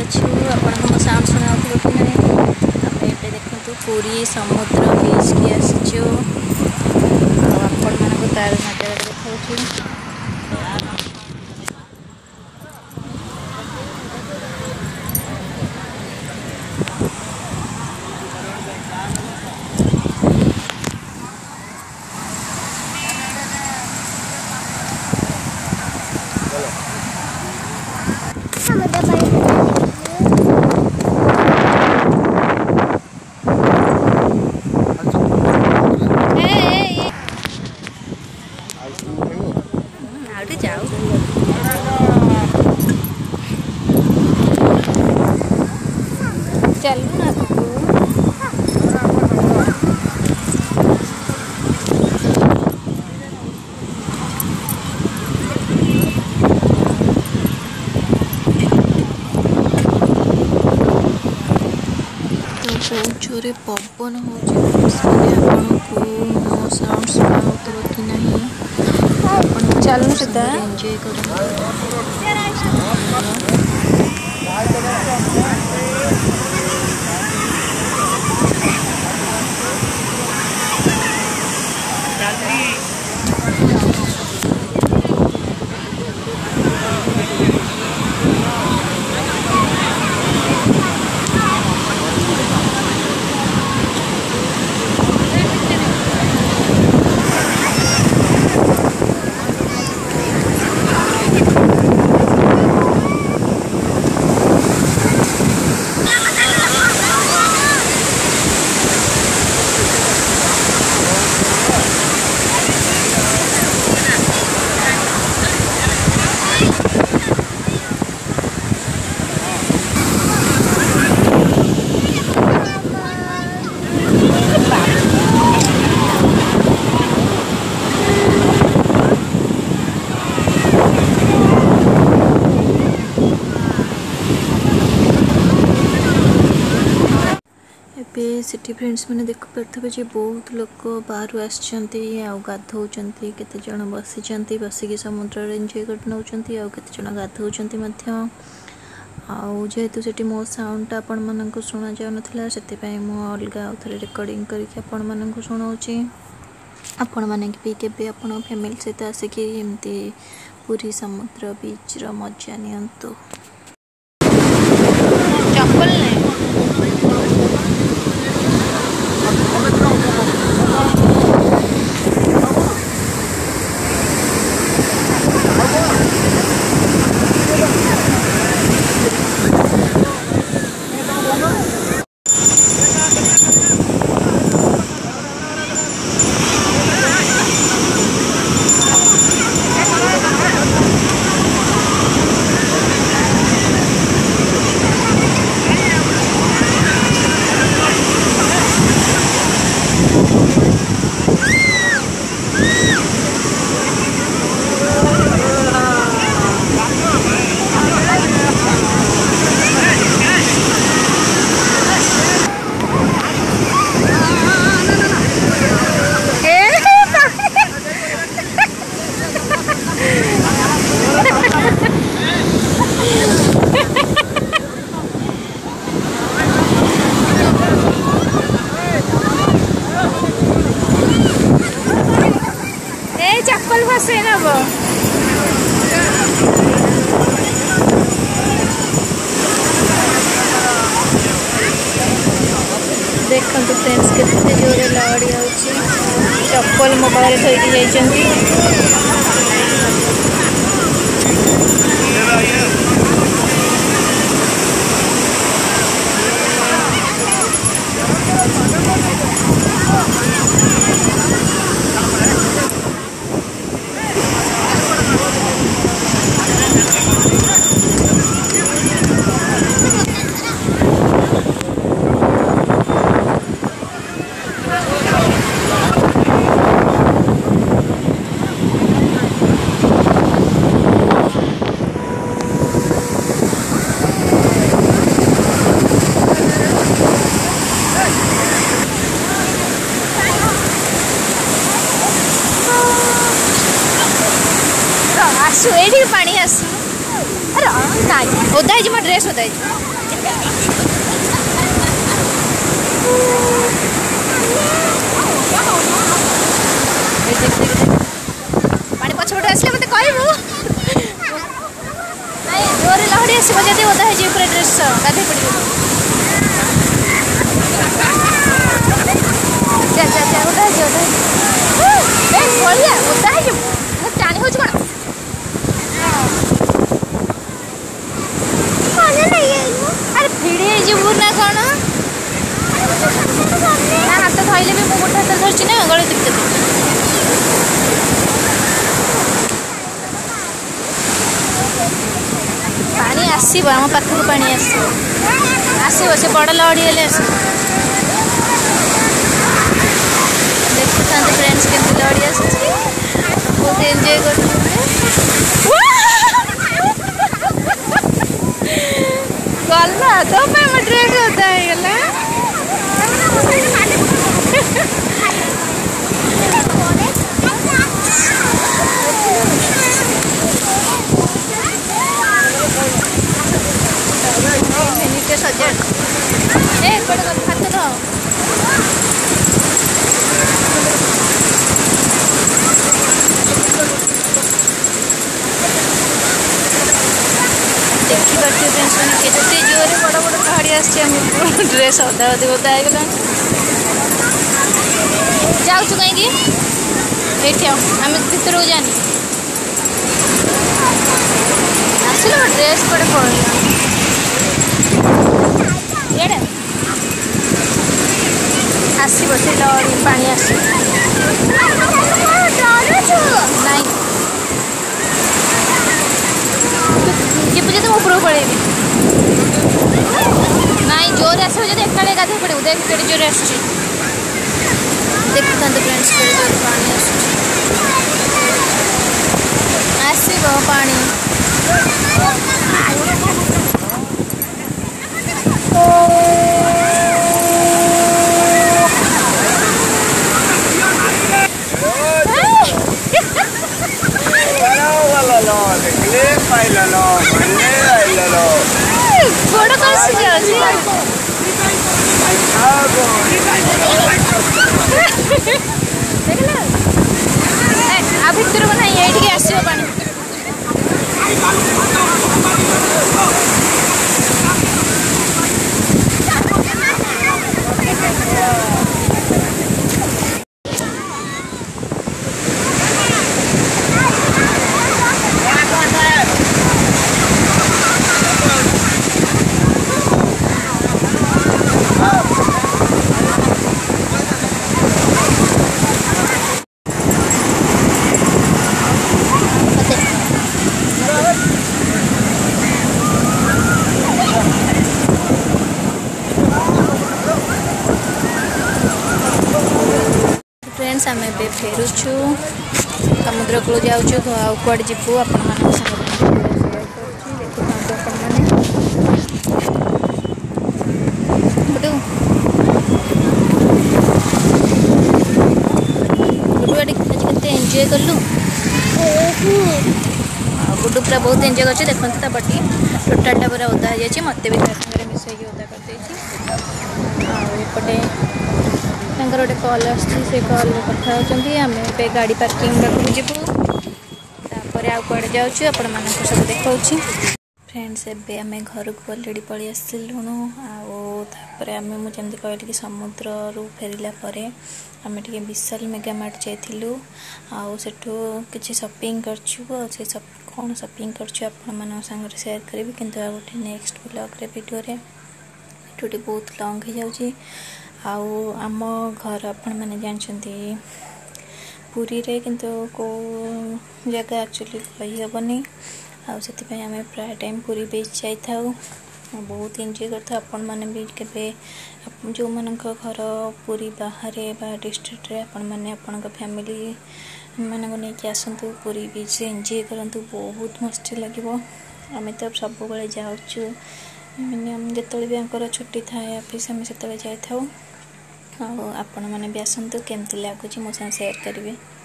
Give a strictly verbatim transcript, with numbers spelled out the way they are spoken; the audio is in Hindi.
जाइछु आपन साउंड सुना कि नहीं आमे देखु पूरी समुद्र बीच की आसीचु आपण मानको तार नजर देखाउछु। चलू ना बहुत जोरे पवन हो साउंड सुनाउथबो कि नहीं आपण चलू सीधा एंजॉय करू। सिटी फ्रेंड्स मैंने देख पारे जे बहुत लोक बाहर आसचंती गाधौचंती केते जण बसिचंती बसिकी समुद्र एंजॉय कर नउचंती आ केते जण गाधौचंती मध्य आउ जेहेतु सेठी मो साउंड आपण माननको सुना जाउ नथिला सेते पय मो अलगा उथरे रिकॉर्डिंग करके आपण माननको सुनाउची। आपण माने भी केबे आपण फैमिली सहित आसिकी एमती पूरी समुद्र बीच रो मजा नियंतु। चप्पल नहीं चप्पल फसे ना वो देखो फ्रेंड्स केते जोरे लहड़ी आउची चप्पल मोबाइल थोइकी जाइचंती। आसु ये पानी आसु अरे नाई ओदा मो ड्रेस ओदा पानी पछपटे आसले मत कहबू नाई जोर लहड़ी आसब जदि ओदा है पूरा ड्रेस गाधे पड़े जा जा जा ओदा है ओदा ए बलिया ओदा है मु टाणी होछ कोन कोन नहीं अरे भिड़ी जीवू ना कोन ना हाथ धइले भी मु गोटा हाथ धरछि ना गळे दिक्कत पानी आसब आम पाखक पानी आसब आसब से बड़ लहड़ी हेले आस देखु था फ्रेंड्स के लहड़ी आस बहुत एंजॉय कर गला तो मैं ड्रेस होता है गला सजा ए हाथ धो देखी पार्थे फ्रेंड्स मैंने केते जोरे बड़ बड़ पहाड़ी आछे ड्रेस अदा अदे ओदा हो गला जाऊँ कहीं ये आम भर को जानी आसल ड्रेस पड़े पड़ा आसब से लहड़ी पानी आस नहीं जीपू जी तुम ऊपर पड़ेबी नाई जोर आसो जब एकाड़े गाधे पड़े देख के जोर आस देखता फ्रेंड्स के जोर पानी आसब पानी बड़ कर आ भर को ना ये आसो पानी फ्रेंड्स आम ए फेरुचु समुद्र कूल जाऊँ आउ कड़े जीवु आपण केते एंजॉय कलु गुड्डू पूरा बहुत एंजॉय कर देखते बटी टोटालटा पूरा ओदा हो जाए मत भी मिसई ओदा करपटे गोटे कल आसे कल कथा आम ए गाड़ी पार्किंग पाखक जीवु आउ कड़े जाऊँ आपण मान सब देखा फ्रेंड्स एबे आम घर को अलरेडी पलि आसलुणु आउे आम मुझे कहली कि समुद्र रू फेरला आम टे विशाल मेगा मार्ट जाइलु आठू कि शॉपिंग करछु कौन शॉपिंग करछु आपण मान संगे शेयर करी किंतु आ गोटे नेक्स्ट ब्लॉग रे वीडियो रे वीडियोटी बहुत लॉन्ग हो जाउची आउ आम घर आपण मैंने जानते पुरी रे किंतु को जगह एक्चुअली कही हेनी आउ आम प्राय टाइम पुरी बीच जाई बहुत एंजॉय करता आपण मैंने भी केबे जो मान घर पुरी बाहर बा डिस्ट्रिक्ट रे आपण मैंने आपण फैमिली मान नहीं आसतु पुरी बीच एंजॉय करंतु बहुत मस्ती लगे आम तो सब बड़े जाऊँ मिनिमम जिते भी आंकर छुट्टी थाए ऑफिस आम से जाई आपण मैंने भी आसतु केमती लगुच मो शेयर करेंगे।